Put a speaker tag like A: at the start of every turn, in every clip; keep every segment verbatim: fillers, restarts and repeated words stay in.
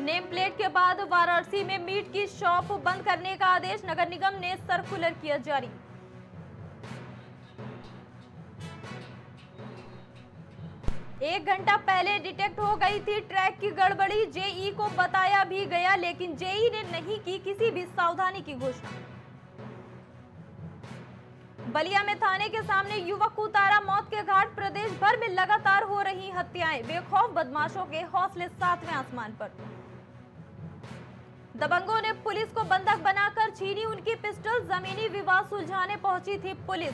A: Name plate के बाद वाराणसी में मीट की शॉप बंद करने का आदेश, नगर निगम ने सर्कुलर किया जारी। एक घंटा पहले डिटेक्ट हो गई थी ट्रैक की गड़बड़ी, जेई को बताया भी गया लेकिन जेई ने नहीं की किसी भी सावधानी की घोषणा। बलिया में थाने के सामने युवक को उतारा मौत के घाट, प्रदेश भर में लगातार हो रही हत्याएं, बेखौफ बदमाशों के हौसले सातवें आसमान पर। दबंगों ने पुलिस को बंधक बनाकर छीनी उनकी पिस्टल, जमीनी विवाद सुलझाने पहुंची थी पुलिस।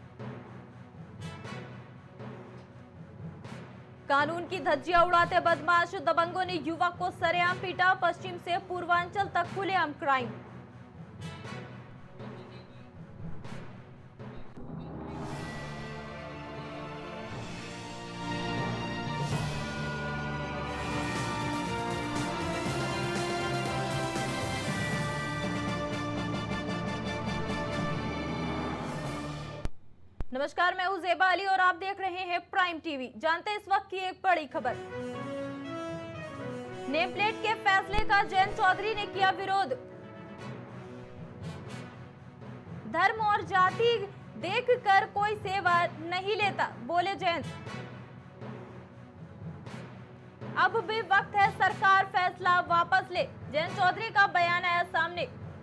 A: कानून की धज्जियां उड़ाते बदमाश, दबंगों ने युवक को सरेआम पीटा, पश्चिम से पूर्वांचल तक खुलेआम क्राइम। नमस्कार, मैं हूं ज़ेबा अली और आप देख रहे हैं प्राइम टीवी। जानते हैं इस वक्त की एक बड़ी खबर। नेम प्लेट के फैसले का जयंत चौधरी ने किया विरोध। धर्म और जाति देखकर कोई सेवा नहीं लेता, बोले जयंत। अब भी वक्त है सरकार फैसला वापस ले, जयंत चौधरी का बयान आया सामने।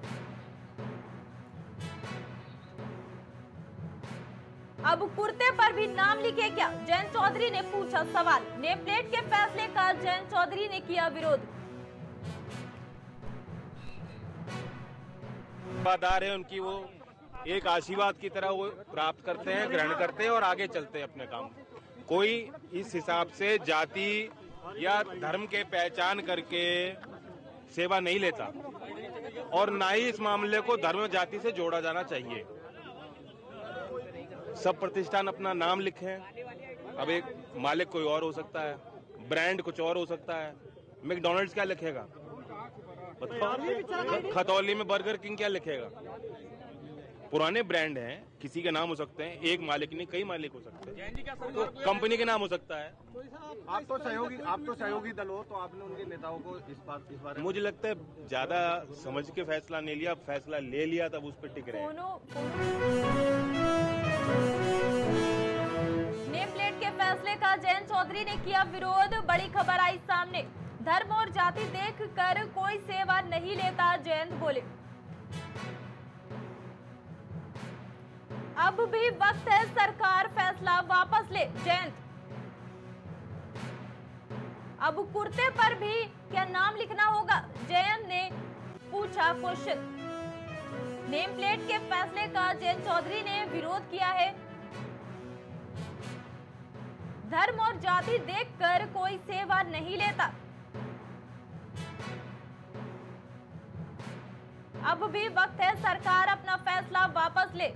A: अब कुर्ते पर भी नाम लिखे क्या, जयंत चौधरी ने पूछा सवाल। नेम प्लेट के फैसले का जयंत चौधरी ने किया विरोध।
B: वफादार है उनकी, वो एक आशीर्वाद की तरह वो प्राप्त करते हैं, ग्रहण करते हैं और आगे चलते हैं अपने काम। कोई इस हिसाब से जाति या धर्म के पहचान करके सेवा नहीं लेता और ना ही इस मामले को धर्म जाति से जोड़ा जाना चाहिए। सब प्रतिष्ठान अपना नाम लिखे, अब एक मालिक कोई और हो सकता है, ब्रांड कुछ और हो सकता है। मैकडॉनल्ड्स क्या लिखेगा, खतौली में बर्गर किंग क्या लिखेगा। पुराने ब्रांड हैं, किसी के नाम हो सकते हैं, एक मालिक नहीं कई मालिक हो सकते हैं, तो कंपनी के नाम हो सकता है।
C: आप तो सहयोगी आप तो सहयोगी दल हो, तो आपने उनके नेताओं को इस बात इस बारे में
B: मुझे लगता है ज्यादा समझ के फैसला नहीं लिया, फैसला ले लिया तब उस पर टिक रहे।
A: नेम प्लेट के फैसले का जयंत चौधरी ने किया विरोध, बड़ी खबर आई सामने। धर्म और जाति देखकर कोई सेवा नहीं लेता, जयंत बोले। अब भी वक्त है सरकार फैसला वापस ले, जयंत। अब कुर्ते पर भी क्या नाम लिखना होगा, जयंत ने पूछा क्वेश्चन। नेम प्लेट के फैसले का जयंत चौधरी ने विरोध किया है। धर्म और जाति देखकर कोई सेवा नहीं लेता। अब भी वक्त है सरकार अपना फैसला वापस ले।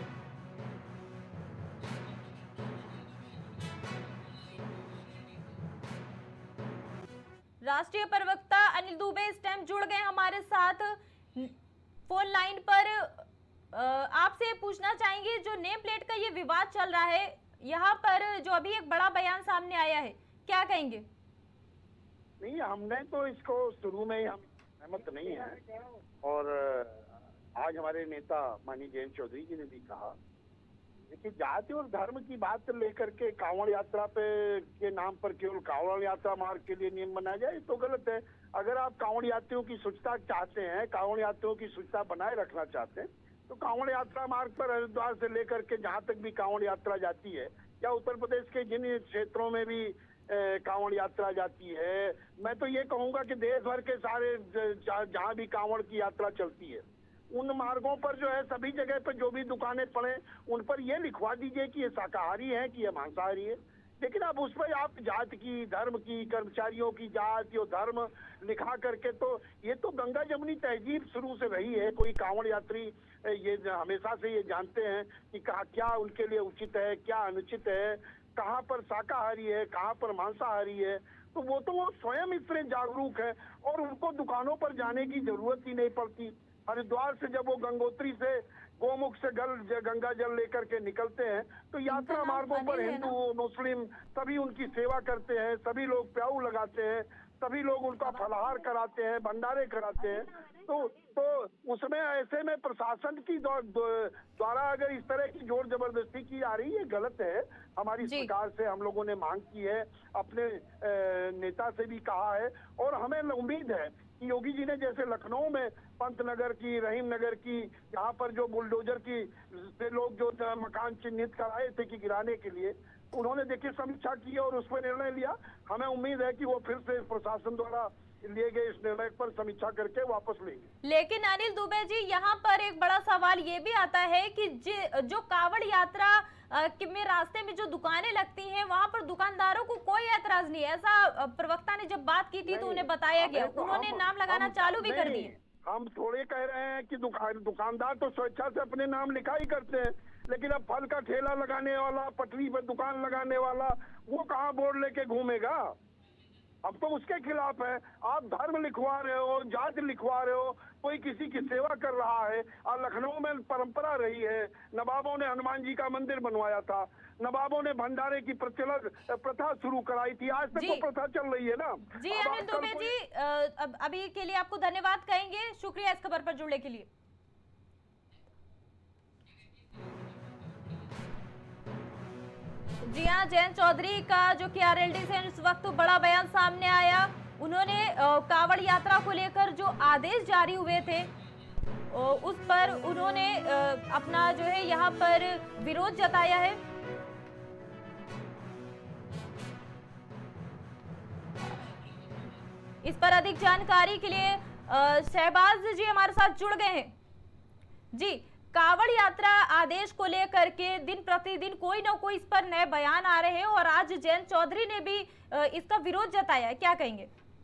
A: राष्ट्रीय प्रवक्ता अनिल दुबे इस टाइम जुड़ गए हमारे साथ फोन लाइन पर। आपसे पूछना चाहेंगे, जो नेम प्लेट का ये विवाद चल रहा है, यहाँ पर जो अभी एक बड़ा बयान सामने आया है, क्या कहेंगे?
D: नहीं, हमने तो इसको शुरू में ही हम सहमत नहीं है और आज हमारे नेता माननीय जयंत चौधरी जी ने भी कहा। देखिए, जाति और धर्म की बात लेकर के कांवड़ यात्रा पे के नाम पर केवल कांवड़ यात्रा मार्ग के लिए नियम बनाया जाए तो गलत है। अगर आप कांवड़ यात्रियों की स्वच्छता चाहते हैं, कांवड़ यात्रियों की स्वच्छता बनाए रखना चाहते हैं, तो कांवड़ यात्रा मार्ग पर हरिद्वार से लेकर के जहाँ तक भी कांवड़ यात्रा जाती है या उत्तर प्रदेश के जिन क्षेत्रों में भी कांवड़ यात्रा जाती है, मैं तो ये कहूँगा कि देश भर के सारे जहाँ भी कांवड़ की यात्रा चलती है उन मार्गों पर जो है सभी जगह पर जो भी दुकानें पड़े उन पर ये लिखवा दीजिए कि ये शाकाहारी है कि ये मांसाहारी है। लेकिन अब उस पर आप जात की, धर्म की, कर्मचारियों की जात और धर्म लिखा करके, तो ये तो गंगा जमुनी तहजीब शुरू से रही है। कोई कांवड़ यात्री ये हमेशा से ये जानते हैं कि कहा क्या उनके लिए उचित है, क्या अनुचित है, कहाँ पर शाकाहारी है, कहाँ पर मांसाहारी है। तो वो तो वो स्वयं इससे जागरूक है और उनको दुकानों पर जाने की जरूरत ही नहीं पड़ती। हरिद्वार से जब वो गंगोत्री से गोमुख से गल गंगा जल लेकर के निकलते हैं तो यात्रा मार्गों पर हिंदू मुस्लिम सभी उनकी सेवा करते हैं, सभी लोग प्याऊ लगाते हैं। सभी लोग उनका फलाहार कराते हैं, भंडारे कराते हैं। तो तो उसमें ऐसे में प्रशासन की द्वारा अगर इस तरह की जोर जबरदस्ती की जा रही है, गलत है। हमारी सरकार से हम लोगों ने मांग की है, अपने नेता से भी कहा है, और हमें उम्मीद है कि योगी जी ने जैसे लखनऊ में पंतनगर की, रहीम नगर की, यहाँ पर जो बुलडोजर की से लोग जो मकान चिन्हित कराए थे कि गिराने के लिए, उन्होंने देखिए समीक्षा की और उस पर निर्णय लिया। हमें उम्मीद है कि वो फिर से प्रशासन द्वारा लिए गए इस निर्णय पर समीक्षा करके वापस लेंगे।
A: लेकिन अनिल दुबे जी, यहाँ पर एक बड़ा सवाल ये भी आता है कि जो कावड़ यात्रा कि में रास्ते में जो दुकानें लगती हैं, वहां पर दुकानदारों को कोई ऐतराज नहीं है। ऐसा प्रवक्ता ने जब बात की थी तो उन्हें बताया गया, तो उन्होंने नाम लगाना हम, चालू भी कर दिए।
D: हम थोड़े कह रहे हैं कि दुकान दुकानदार तो स्वेच्छा से अपने नाम लिखा ही करते हैं, लेकिन अब फल का ठेला लगाने वाला, पटरी पर दुकान लगाने वाला, वो कहाँ बोर्ड लेके घूमेगा? अब तो उसके खिलाफ है। आप धर्म लिखवा रहे हो, जाति लिखवा रहे हो, कोई किसी की सेवा कर रहा है। और लखनऊ में परंपरा रही है, नवाबों ने हनुमान जी का मंदिर बनवाया था, नवाबों ने भंडारे की प्रचलन प्रथा शुरू कराई थी, आज तक वो प्रथा चल रही है ना।
A: जी अनिल दुबे जी, अब अभी के लिए आपको धन्यवाद कहेंगे, शुक्रिया इस खबर पर जुड़ने के लिए। जी हाँ, जयंत चौधरी का जो कि आरएलडी से इस वक्त बड़ा बयान सामने आया। उन्होंने कावड़ यात्रा को लेकर जो आदेश जारी हुए थे उस पर उन्होंने अपना जो है यहाँ पर विरोध जताया है। इस पर अधिक जानकारी के लिए शहबाज जी हमारे साथ जुड़ गए हैं। जी, कावड़ यात्रा आदेश को लेकर के दिन प्रतिदिन कोई ना कोई इस पर नए बयान आ रहे हैं और आज जयंत चौधरी ने भी इसका विरोध जताया है, क्या कहेंगे?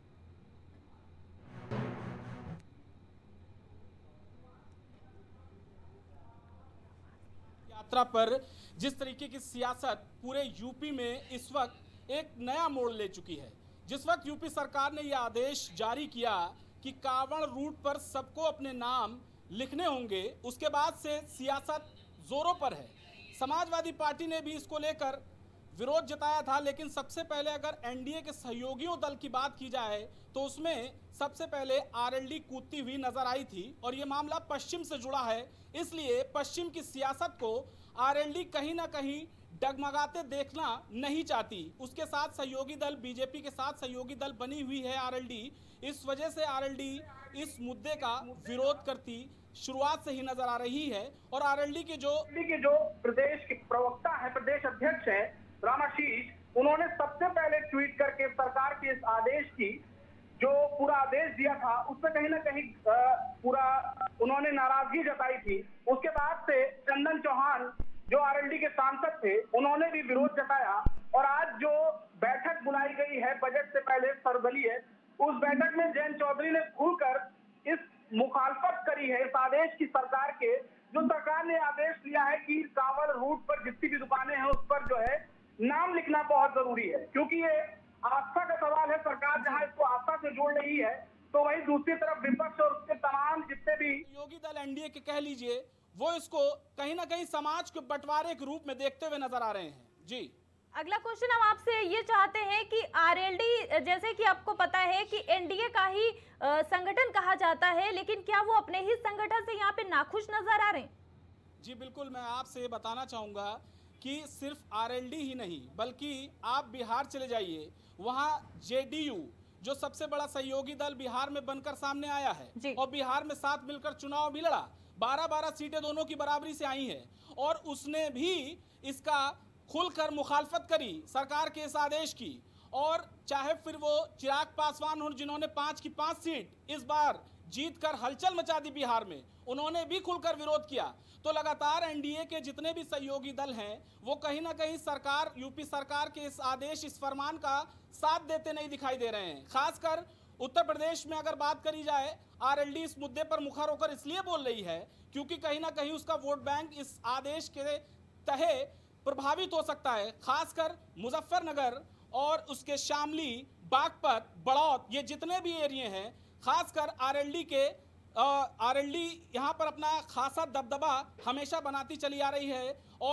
E: यात्रा पर जिस तरीके की सियासत पूरे यूपी में इस वक्त एक नया मोड़ ले चुकी है, जिस वक्त यूपी सरकार ने यह आदेश जारी किया कि कावड़ रूट पर सबको अपने नाम लिखने होंगे, उसके बाद से सियासत जोरों पर है। समाजवादी पार्टी ने भी इसको लेकर विरोध जताया था, लेकिन सबसे पहले अगर एनडीए के सहयोगियों दल की बात की जाए तो उसमें सबसे पहले आरएलडी कूदती हुई नजर आई थी, और ये मामला पश्चिम से जुड़ा है, इसलिए पश्चिम की सियासत को आरएलडी कहीं ना कहीं डगमगाते देखना नहीं चाहती। उसके साथ सहयोगी दल, बीजेपी के साथ सहयोगी दल बनी हुई है आरएलडी, इस वजह से आरएलडी इस मुद्दे का विरोध करती शुरुआत से ही नजर आ रही है। और आरएलडी के जो
F: के जो प्रदेश के प्रवक्ता है, प्रदेश अध्यक्ष है रामाशीष, उन्होंने सबसे पहले ट्वीट करके सरकार के इस आदेश की जो पूरा आदेश दिया था उसमें कहीं ना कहीं पूरा उन्होंने नाराजगी जताई थी। उसके बाद से चंदन चौहान जो आरएलडी के सांसद थे, उन्होंने भी विरोध जताया, और आज जो बैठक बुलाई गई है बजट से पहले सर्वदलीय, उस बैठक में जयंत चौधरी ने खुलकर इस मुखालफत करी है इस आदेश की सरकार के, जो सरकार ने आदेश लिया है कि कावड़ रूट पर जितनी भी दुकानें हैं उस पर जो है नाम लिखना बहुत जरूरी है, क्योंकि ये आस्था का सवाल है। सरकार जहां इसको आस्था से जोड़ रही है, तो वहीं दूसरी तरफ विपक्ष और उसके तमाम जितने भी
E: योगी दल एनडीए के कह लीजिए, वो इसको कहीं ना कहीं समाज के बंटवारे के रूप में देखते हुए नजर आ रहे हैं। जी,
A: अगला क्वेश्चन हम आपसे ये चाहते हैं कि आरएलडी, जैसे कि आपको पता है कि एनडीए का ही संगठन कहा जाता है, लेकिन क्या वो अपने ही संगठन से यहाँ पे नाखुश नजर आ रहे हैं?
E: जी बिल्कुल, मैं आपसे ये बताना चाहूँगा कि सिर्फ आरएलडी ही नहीं, बल्कि आप बिहार चले जाइए, वहाँ जेडीयू जो सबसे बड़ा सहयोगी दल बिहार में बनकर सामने आया है, और बिहार में साथ मिलकर चुनाव भी लड़ा, बारह बारह सीटें दोनों की बराबरी से आई हैं, और उसने भी इसका खुलकर मुखालफत करी सरकार के इस आदेश की। और चाहे फिर वो चिराग पासवान हो, जिन्होंने पांच की पांच सीट इस बार जीतकर हलचल मचा दी बिहार में, उन्होंने भी खुलकर विरोध किया। तो लगातार एनडीए के जितने भी सहयोगी दल हैं वो कहीं ना कहीं सरकार, यूपी सरकार के इस आदेश, इस फरमान का साथ देते नहीं दिखाई दे रहे हैं। खासकर उत्तर प्रदेश में अगर बात करी जाए, आरएलडी इस मुद्दे पर मुखर होकर इसलिए बोल रही है क्योंकि कहीं ना कहीं उसका वोट बैंक इस आदेश के तहे प्रभावित हो सकता है। खासकर मुजफ्फरनगर और उसके शामली, बागपत, बड़ौत, ये जितने भी एरिया हैं, खासकर आरएलडी के आरएलडी यहाँ पर अपना खासा दबदबा हमेशा बनाती चली आ रही है। और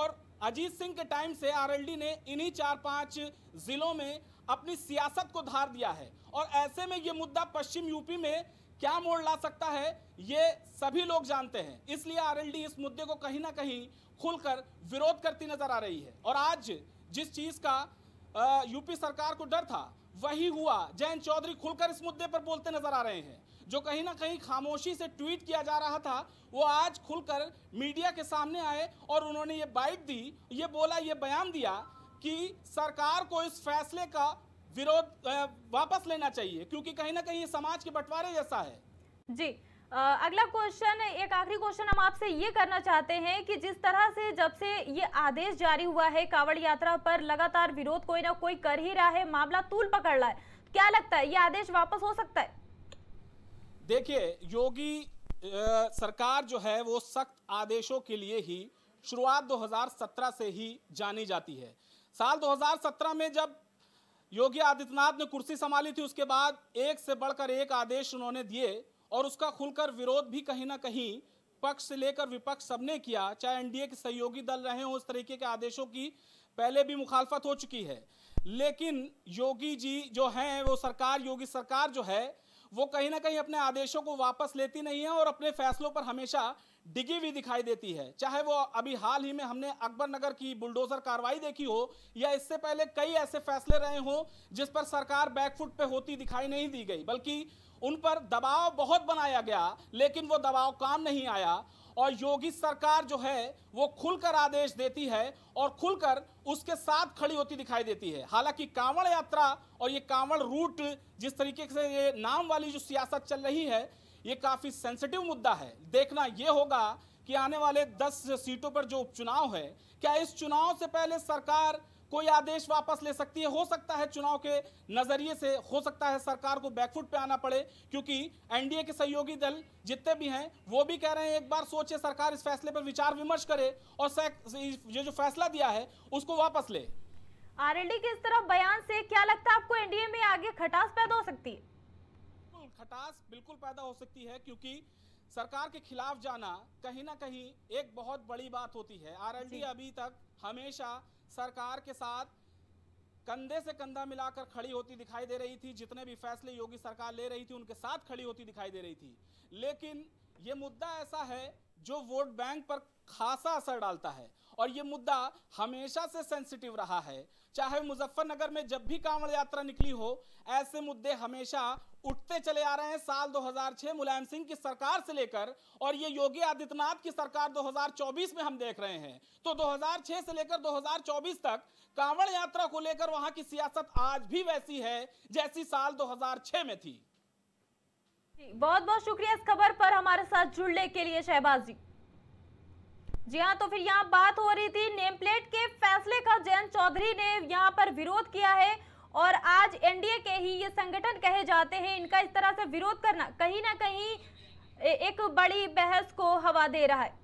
E: अजीत सिंह के टाइम से आरएलडी ने इन्हीं चार पांच जिलों में अपनी सियासत को धार दिया है और ऐसे में ये मुद्दा पश्चिम यूपी में क्या मोड़ ला सकता है ये सभी लोग जानते हैं। इसलिए आरएलडी इस मुद्दे को कहीं ना कहीं खुलकर विरोध करती नजर आ रही है और आज जिस चीज का यूपी सरकार को डर था वही हुआ। जयंत चौधरी खुलकर इस मुद्दे पर बोलते नजर आ रहे हैं। जो कहीं ना कहीं खामोशी से ट्वीट किया जा रहा था वो आज खुलकर मीडिया के सामने आए और उन्होंने ये बाइट दी, ये बोला, ये बयान दिया कि सरकार को इस फैसले का विरोध वापस लेना चाहिए क्योंकि कहीं ना कहीं ये समाज के बंटवारे जैसा है।
A: जी आ, अगला क्वेश्चन, एक आखिरी क्वेश्चन हम आपसे ये करना चाहते हैं कि जिस तरह से जब से ये आदेश जारी हुआ है कांवड़ यात्रा पर लगातार विरोध कोई ना कोई कर ही रहा है, मामला तूल पकड़ रहा है, क्या लगता है ये आदेश वापस हो सकता है?
E: देखिए, योगी आ, सरकार जो है वो सख्त आदेशों के लिए ही शुरुआत दो हज़ार सत्रह से ही जानी जाती है। साल दो हज़ार सत्रह में जब योगी आदित्यनाथ ने कुर्सी संभाली थी उसके बाद एक से बढ़कर एक आदेश उन्होंने दिए और उसका खुलकर विरोध भी कहीं ना कहीं पक्ष से लेकर विपक्ष सबने किया, चाहे एनडीए के सहयोगी दल रहे हों। उस तरीके के आदेशों की पहले भी मुखालफत हो चुकी है, लेकिन योगी जी जो हैं वो सरकार, योगी सरकार जो है वो कहीं ना कहीं अपने आदेशों को वापस लेती नहीं है और अपने फैसलों पर हमेशा डिगी हुई दिखाई देती है। चाहे वो अभी हाल ही में हमने अकबर नगर की बुलडोजर कार्रवाई देखी हो या इससे पहले कई ऐसे फैसले रहे हों जिस पर सरकार बैकफुट पे होती दिखाई नहीं दी गई, बल्कि उन पर दबाव बहुत बनाया गया लेकिन वो दबाव काम नहीं आया। और योगी सरकार जो है वो खुलकर आदेश देती है और खुलकर उसके साथ खड़ी होती दिखाई देती है। हालांकि कांवड़ यात्रा और ये कांवड़ रूट जिस तरीके से ये नाम वाली जो सियासत चल रही है ये काफी सेंसिटिव मुद्दा है। देखना ये होगा कि आने वाले दस सीटों पर जो उपचुनाव है, क्या इस चुनाव से पहले सरकार कोई आदेश वापस ले सकती है? हो सकता है चुनाव के नजरिए से हो सकता है सरकार को बैकफुट पे आना पड़े, क्योंकि एनडीए के सहयोगी दल जितने भी हैं वो भी कह रहे हैं एक बार सोचे, सरकार इस फैसले पर विचार विमर्श करे और ये जो फैसला दिया है उसको वापस ले।
A: आरएलडी के इस तरह बयान से क्या लगता है आपको एनडीए में आगे खटास पैदा हो सकती है?
E: खटास बिल्कुल पैदा हो सकती है क्योंकि सरकार के खिलाफ जाना कहीं ना कहीं एक बहुत बड़ी बात होती है। आरएलडी अभी तक हमेशा सरकार के साथ कंधे से कंधा मिलाकर खड़ी होती दिखाई दे रही थी। जितने भी फैसले योगी सरकार ले रही थी उनके साथ खड़ी होती दिखाई दे रही थी, लेकिन ये मुद्दा ऐसा है जो वोट बैंक पर खासा असर डालता है और ये मुद्दा हमेशा से सेंसिटिव रहा है। चाहे मुजफ्फरनगर में जब भी कांवड़ यात्रा निकली हो, ऐसे मुद्दे हमेशा उठते चले आ रहे हैं। साल दो हज़ार छह मुलायम सिंह की सरकार से लेकर और ये योगी आदित्यनाथ की सरकार दो हज़ार चौबीस में हम देख रहे हैं, तो दो हज़ार छह से लेकर दो हज़ार चौबीस तक कांवड़ यात्रा को लेकर वहां की सियासत आज भी वैसी है जैसी साल दो हज़ार छह में थी।
A: बहुत बहुत शुक्रिया इस खबर पर हमारे साथ जुड़ने के लिए शहबाज जी। जी हाँ, तो फिर यहाँ बात हो रही थी नेम प्लेट के फैसले का। जयंत चौधरी ने यहाँ पर विरोध किया है और आज एनडीए के ही ये संगठन कहे जाते हैं, इनका इस तरह से विरोध करना कहीं ना कहीं एक बड़ी बहस को हवा दे रहा है।